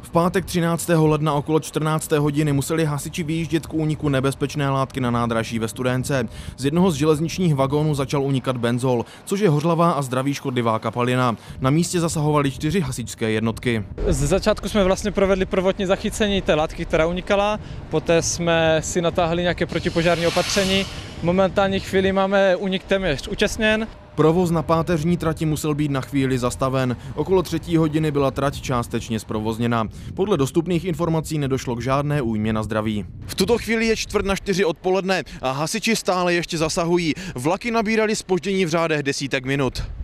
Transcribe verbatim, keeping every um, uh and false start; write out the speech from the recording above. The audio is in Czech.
V pátek třináctého ledna okolo čtrnácté hodiny museli hasiči vyjíždět k úniku nebezpečné látky na nádraží ve Studénce. Z jednoho z železničních vagónů začal unikat benzol, což je hořlavá a zdraví škodlivá kapalina. Na místě zasahovaly čtyři hasičské jednotky. Z začátku jsme vlastně provedli prvotní zachycení té látky, která unikala, poté jsme si natáhli nějaké protipožární opatření. V momentální chvíli máme únik téměř utěsněn. Provoz na páteřní trati musel být na chvíli zastaven. Okolo třetí hodiny byla trať částečně zprovozněna. Podle dostupných informací nedošlo k žádné újmě na zdraví. V tuto chvíli je čtvrt na čtyři odpoledne a hasiči stále ještě zasahují. Vlaky nabírali zpoždění v řádech desítek minut.